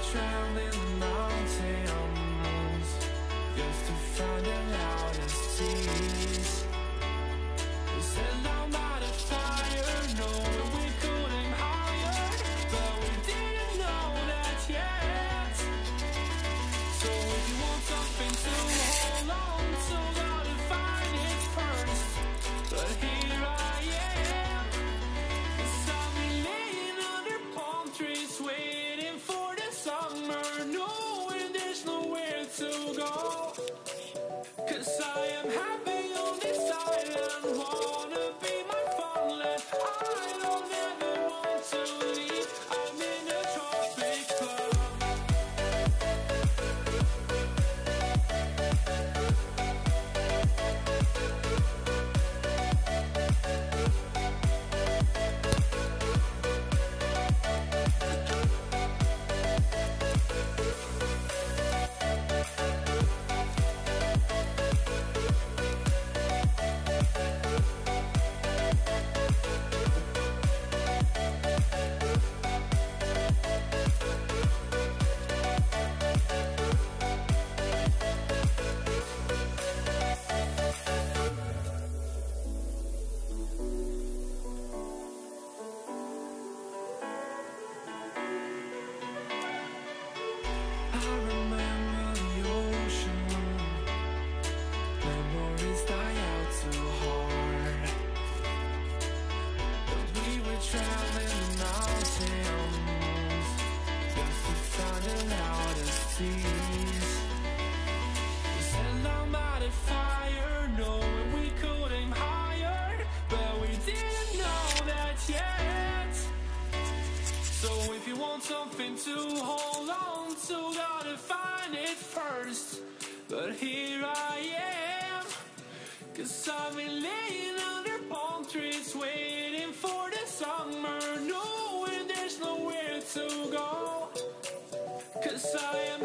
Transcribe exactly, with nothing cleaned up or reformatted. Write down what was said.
traveling the mountains just to find the loudest seas. We set down by the fire, knowing we could aim higher, but we didn't know that yet. So if you want something to hold on to, gotta find it first. But here I am, 'cause I've been laying under palm trees, waiting for the summer, knowing there's nowhere to go. 'Cause I am happy on this island, wanna be my farmland. I don't ever want to leave, I'm in a tropic club. I remember the ocean, memories die out too hard. But we were traveling the mountains just to find the loudest seas. We sat down by the fire, knowing we could aim higher, but we didn't know that yet. So if you want something to hold on to, gotta find it first. But here I am, 'cause I've been laying under palm trees, waiting for the summer, knowing there's nowhere to go. 'Cause I am